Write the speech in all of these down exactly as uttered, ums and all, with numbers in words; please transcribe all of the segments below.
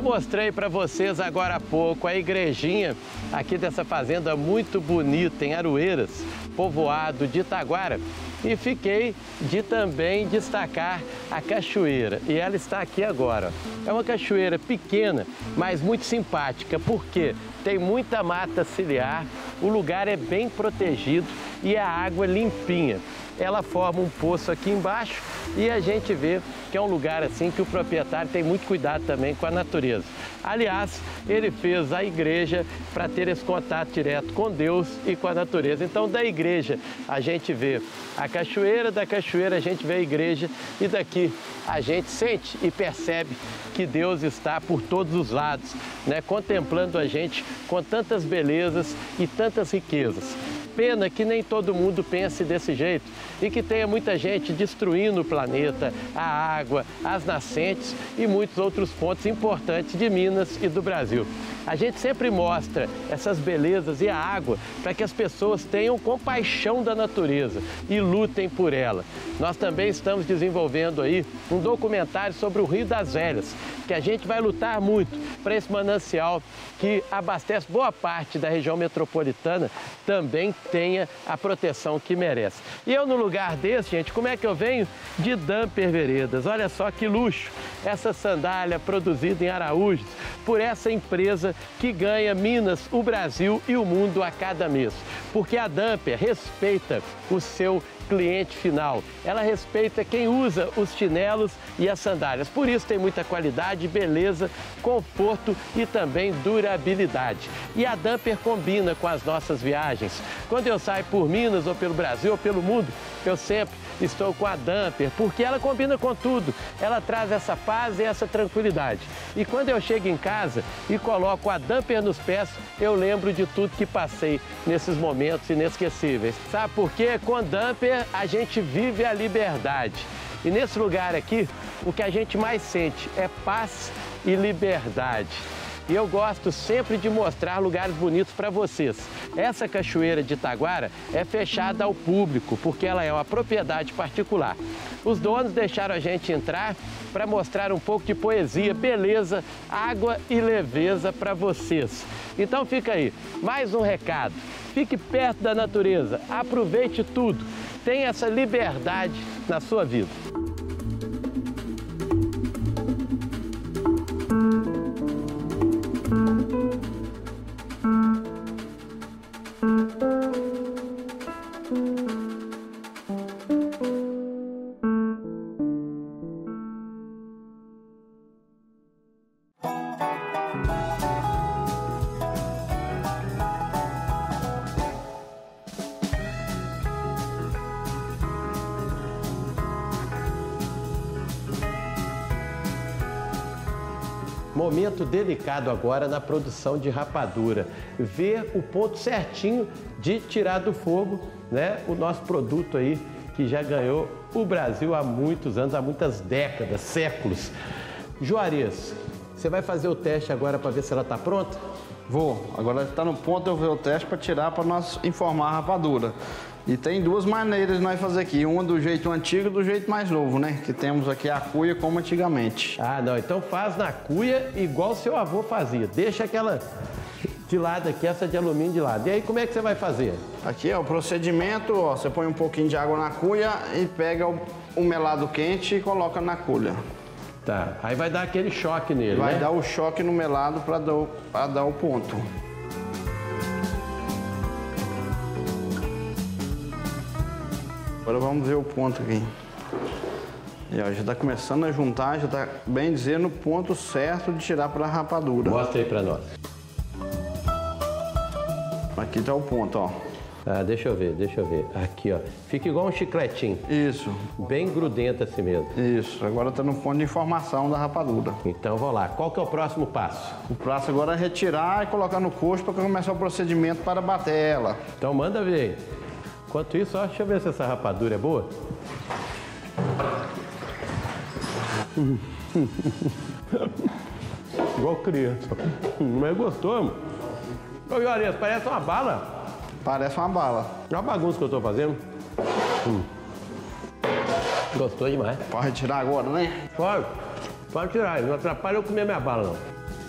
eu mostrei para vocês agora há pouco a igrejinha aqui dessa fazenda muito bonita em Aroeiras, povoado de Itaguara. E fiquei de também destacar a cachoeira. E ela está aqui agora. É uma cachoeira pequena, mas muito simpática. Por quê? Tem muita mata ciliar, o lugar é bem protegido e a água limpinha. Ela forma um poço aqui embaixo e a gente vê que é um lugar assim que o proprietário tem muito cuidado também com a natureza. Aliás, ele fez a igreja para ter esse contato direto com Deus e com a natureza. Então, da igreja a gente vê a cachoeira, da cachoeira a gente vê a igreja e daqui a gente sente e percebe que Deus está por todos os lados, né, contemplando a gente com tantas belezas e tantas riquezas. Pena que nem todo mundo pense desse jeito e que tenha muita gente destruindo o planeta, a água, as nascentes e muitos outros pontos importantes de Minas e do Brasil. A gente sempre mostra essas belezas e a água para que as pessoas tenham compaixão da natureza e lutem por ela. Nós também estamos desenvolvendo aí um documentário sobre o Rio das Velhas, que a gente vai lutar muito para esse manancial que abastece boa parte da região metropolitana também tenha a proteção que merece. E eu no lugar desse, gente, como é que eu venho? De Damper Veredas. Olha só que luxo! Essa sandália produzida em Araújos por essa empresa que ganha Minas, o Brasil e o mundo a cada mês. Porque a Damper respeita o seu cliente final. Ela respeita quem usa os chinelos e as sandálias. Por isso tem muita qualidade, beleza, conforto e também durabilidade. E a Damper combina com as nossas viagens. Quando eu saio por Minas ou pelo Brasil ou pelo mundo, eu sempre estou com a Damper, porque ela combina com tudo. Ela traz essa paz e essa tranquilidade. E quando eu chego em casa e coloco a Damper nos pés, eu lembro de tudo que passei nesses momentos inesquecíveis. Sabe por quê? Com Damper a gente vive a liberdade. E nesse lugar aqui, o que a gente mais sente é paz e liberdade. E eu gosto sempre de mostrar lugares bonitos para vocês. Essa cachoeira de Itaguara é fechada ao público, porque ela é uma propriedade particular. Os donos deixaram a gente entrar para mostrar um pouco de poesia, beleza, água e leveza para vocês. Então fica aí, mais um recado. Fique perto da natureza, aproveite tudo. Tenha essa liberdade na sua vida. Momento delicado agora na produção de rapadura. Ver o ponto certinho de tirar do fogo, né, o nosso produto aí que já ganhou o Brasil há muitos anos, há muitas décadas, séculos. Juarez, você vai fazer o teste agora para ver se ela está pronta? Vou. Agora está no ponto, eu vou o teste para tirar, para nós informar a rapadura. E tem duas maneiras de nós fazer aqui, uma do jeito antigo e do jeito mais novo, né? Que temos aqui a cuia como antigamente. Ah, não, então faz na cuia igual seu avô fazia. Deixa aquela de lado aqui, essa de alumínio de lado. E aí como é que você vai fazer? Aqui é o procedimento, ó, você põe um pouquinho de água na cuia e pega o, o melado quente e coloca na cuia. Tá, aí vai dar aquele choque nele, Vai né? dar o choque no melado para dar, pra dar o ponto. Agora vamos ver o ponto aqui. E ó, já está começando a juntar, já está bem dizendo o ponto certo de tirar para a rapadura. Mostra aí para nós. Aqui está o ponto, ó. Ah, deixa eu ver, deixa eu ver. Aqui, ó. Fica igual um chicletinho. Isso. Bem grudento assim mesmo. Isso. Agora está no ponto de informação da rapadura. Então, vamos lá. Qual que é o próximo passo? O passo agora é retirar e colocar no coxo para começar o procedimento para bater ela. Então, manda ver aí. Enquanto isso, ó, deixa eu ver se essa rapadura é boa. Igual criança. Não é gostoso. Ô, Juarez, parece uma bala. Parece uma bala. Olha a bagunça que eu tô fazendo. Hum. Gostou demais. Pode retirar agora, né? Pode. Pode tirar. Não atrapalha eu comer minha bala, não.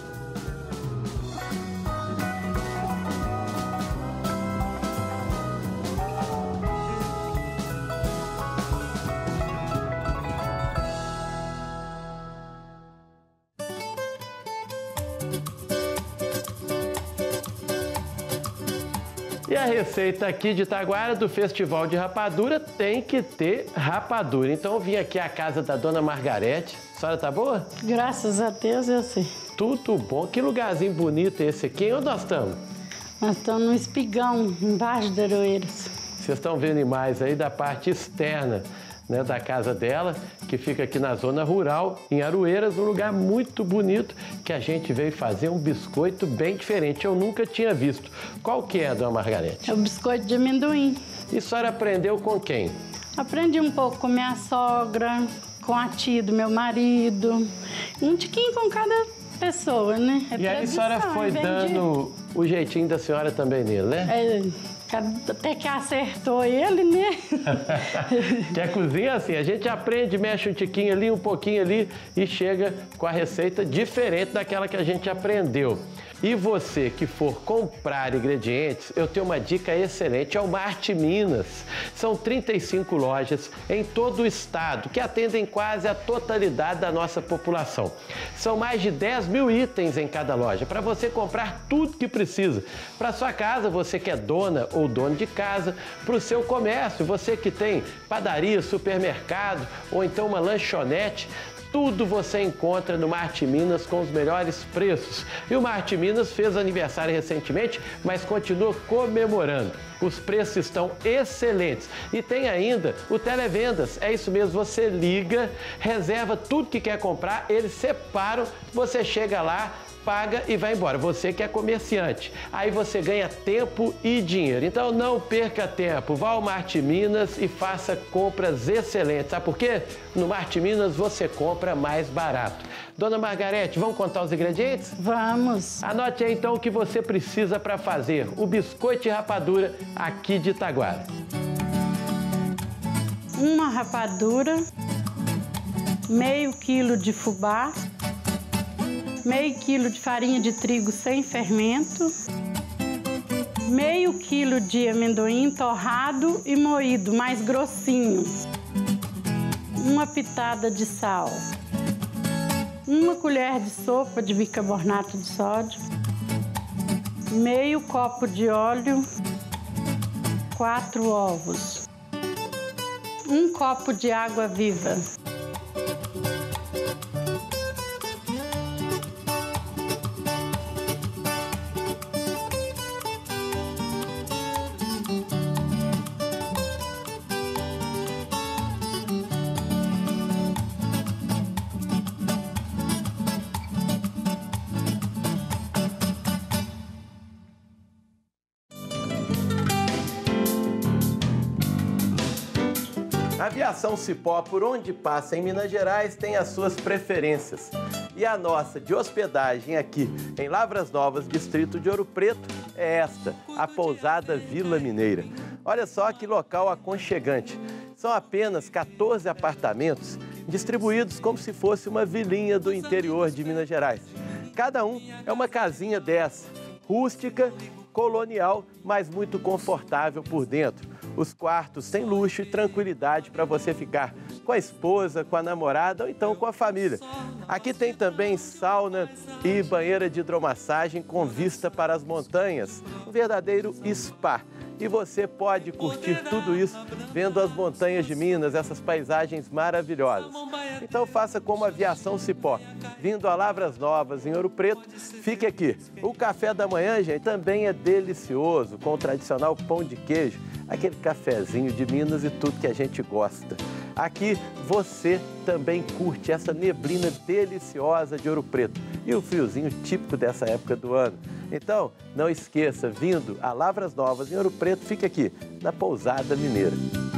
E a receita aqui de Itaguara, do Festival de Rapadura, tem que ter rapadura. Então eu vim aqui à casa da Dona Margarete. A senhora tá boa? Graças a Deus, eu sei. Tudo bom. Que lugarzinho bonito é esse aqui. Onde nós estamos? Nós estamos no Espigão, embaixo de Aroeiras. Vocês estão vendo imagens aí da parte externa, né, da casa dela, que fica aqui na zona rural, em Aroeiras, um lugar muito bonito, que a gente veio fazer um biscoito bem diferente. Eu nunca tinha visto. Qual que é, Dona Margarete? É o biscoito de amendoim. E a senhora aprendeu com quem? Aprendi um pouco com minha sogra, com a tia do meu marido, um tiquinho com cada pessoa, né? É e aí a senhora foi vendi... dando o jeitinho da senhora também nele, né? É... Até que acertou ele, né? Que a cozinha assim, a gente aprende, mexe um tiquinho ali, um pouquinho ali e chega com a receita diferente daquela que a gente aprendeu. E você que for comprar ingredientes, eu tenho uma dica excelente, é o Marte Minas. São trinta e cinco lojas em todo o estado, que atendem quase a totalidade da nossa população. São mais de dez mil itens em cada loja, para você comprar tudo que precisa. Para sua casa, você que é dona ou dono de casa, para o seu comércio, você que tem padaria, supermercado ou então uma lanchonete, tudo você encontra no Marte Minas com os melhores preços. E o Marte Minas fez aniversário recentemente, mas continua comemorando. Os preços estão excelentes. E tem ainda o Televendas. É isso mesmo, você liga, reserva tudo que quer comprar, eles separam, você chega lá, paga e vai embora. Você que é comerciante. Aí você ganha tempo e dinheiro. Então não perca tempo. Vá ao Marte Minas e faça compras excelentes. Sabe por quê? No Marte Minas você compra mais barato. Dona Margarete, vamos contar os ingredientes? Vamos. Anote aí então o que você precisa para fazer o biscoito de rapadura aqui de Itaguara. Uma rapadura, meio quilo de fubá, meio quilo de farinha de trigo sem fermento, meio quilo de amendoim torrado e moído, mais grossinho, uma pitada de sal, uma colher de sopa de bicarbonato de sódio, meio copo de óleo, quatro ovos, um copo de água viva. A aviação Cipó, por onde passa em Minas Gerais, tem as suas preferências. E a nossa de hospedagem aqui em Lavras Novas, distrito de Ouro Preto, é esta, a pousada Vila Mineira. Olha só que local aconchegante. São apenas quatorze apartamentos distribuídos como se fosse uma vilinha do interior de Minas Gerais. Cada um é uma casinha dessa, rústica, colonial, mas muito confortável por dentro. Os quartos têm luxo e tranquilidade para você ficar com a esposa, com a namorada ou então com a família. Aqui tem também sauna e banheira de hidromassagem com vista para as montanhas, um verdadeiro spa. E você pode curtir tudo isso vendo as montanhas de Minas, essas paisagens maravilhosas. Então faça como a Aviação Cipó, vindo a Lavras Novas, em Ouro Preto, fique aqui. O café da manhã, gente, também é delicioso, com o tradicional pão de queijo, aquele cafezinho de Minas e tudo que a gente gosta. Aqui você também curte essa neblina deliciosa de Ouro Preto e o friozinho típico dessa época do ano. Então, não esqueça, vindo a Lavras Novas, em Ouro Preto, fica aqui, na Pousada Mineira.